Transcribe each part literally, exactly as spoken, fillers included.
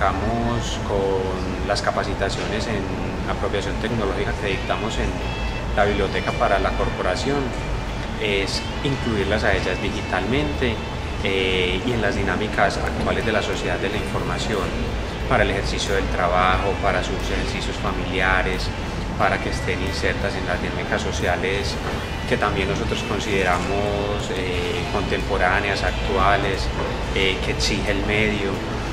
buscamos con las capacitaciones en apropiación tecnológica que dictamos en la biblioteca para la corporación es incluirlas a ellas digitalmente eh, y en las dinámicas actuales de la sociedad de la información, para el ejercicio del trabajo, para sus ejercicios familiares, para que estén insertas en las dinámicas sociales que también nosotros consideramos eh, contemporáneas, actuales, eh, que exige el medio.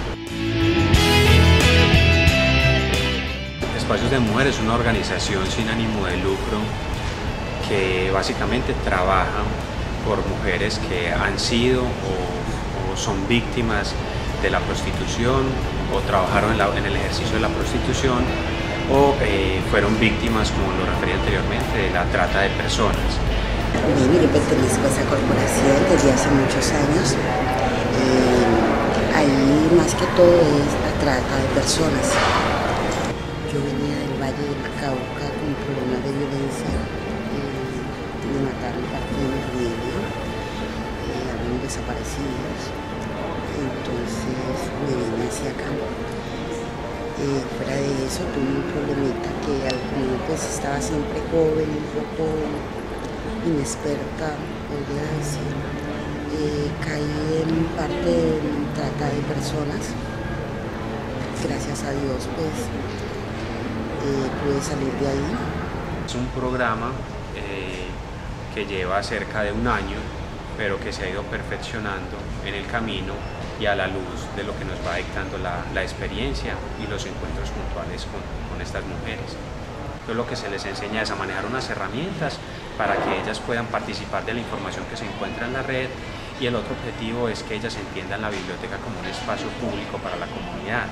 Espacios de Mujer es una organización sin ánimo de lucro que básicamente trabaja por mujeres que han sido o, o son víctimas de la prostitución o trabajaron en, la, en el ejercicio de la prostitución o eh, fueron víctimas, como lo referí anteriormente, de la trata de personas. Bueno, yo pertenezco a esa corporación desde hace muchos años. Eh, ahí más que todo es la trata de personas. Yo venía del Valle del Cauca con problemas de violencia, eh, me mataron parte de mi familia, eh, algunos desaparecidos, entonces me vine hacia acá. Eh, fuera de eso tuve un problemita que al comienzo pues estaba siempre joven, un poco inexperta, podría decir. Eh, caí en parte de trata de personas. Gracias a Dios pues eh, pude salir de ahí. Es un programa eh, que lleva cerca de un año, pero que se ha ido perfeccionando en el camino y a la luz de lo que nos va dictando la, la experiencia y los encuentros puntuales con, con estas mujeres. Entonces lo que se les enseña es a manejar unas herramientas para que ellas puedan participar de la información que se encuentra en la red, y el otro objetivo es que ellas entiendan la biblioteca como un espacio público para la comunidad.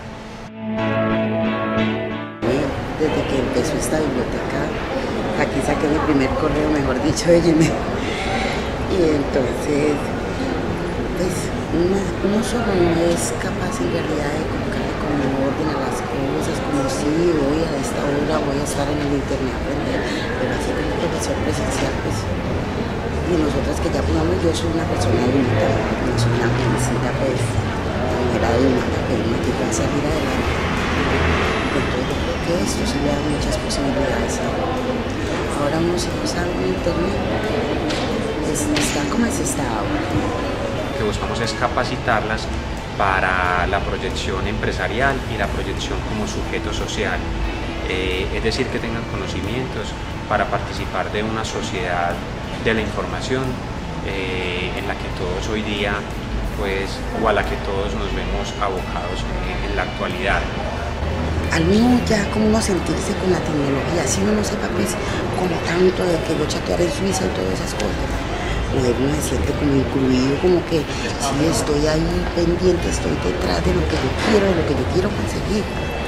Desde que empezó esta biblioteca, aquí saqué mi primer correo, mejor dicho, de Gmail. Y entonces, pues, uno, uno solo no es capaz en realidad de colocarle como orden a las cosas, como si hoy a esta hora voy a estar en el internet a aprender, pero así como profesor presencial, pues, y nosotras que ya pongamos, yo soy una persona adulta, no soy una jovencita, pues, mujer adulta, pero me quiero salir adelante. Entonces yo creo que esto sí le da muchas posibilidades. Ahora uno si no sabe en internet, pues, está como se está ahora. Lo que buscamos es capacitarlas para la proyección empresarial y la proyección como sujeto social, eh, es decir, que tengan conocimientos para participar de una sociedad de la información eh, en la que todos hoy día, pues, o a la que todos nos vemos abocados en, en la actualidad. Al uno ya como uno sentirse con la tecnología, si uno no sepa pues como tanto de que yo chatear en Suiza y todas esas cosas, pues uno se siente como incluido, como que sí estoy ahí pendiente, estoy detrás de lo que yo quiero, de lo que yo quiero conseguir.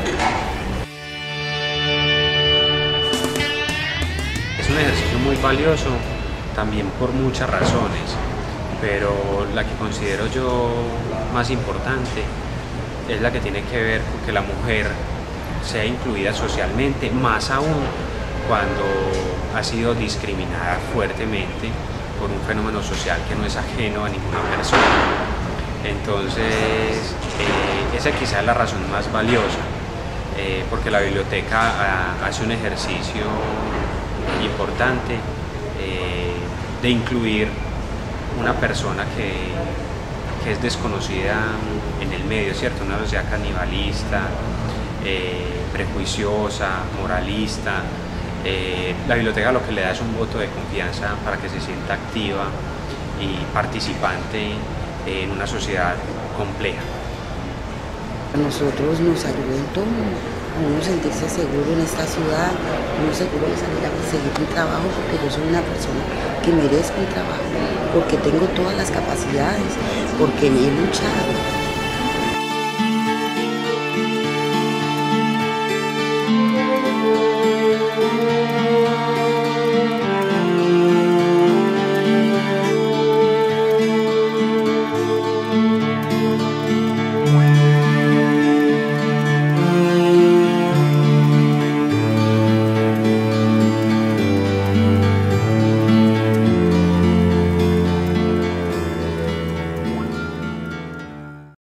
Es un ejercicio muy valioso también por muchas razones, pero la que considero yo más importante es la que tiene que ver con que la mujer sea incluida socialmente, más aún cuando ha sido discriminada fuertemente por un fenómeno social que no es ajeno a ninguna persona. Entonces, eh, esa quizá es la razón más valiosa, eh, porque la biblioteca a, hace un ejercicio importante eh, de incluir una persona que, que es desconocida en el medio, ¿cierto? Una sociedad canibalista, eh, prejuiciosa, moralista. Eh, la biblioteca lo que le da es un voto de confianza para que se sienta activa y participante en una sociedad compleja. A nosotros nos ayuda en todo, a uno sentirse seguro en esta ciudad, a uno seguro de salir a conseguir un trabajo, porque yo soy una persona que merezco un trabajo, porque tengo todas las capacidades, porque me he luchado.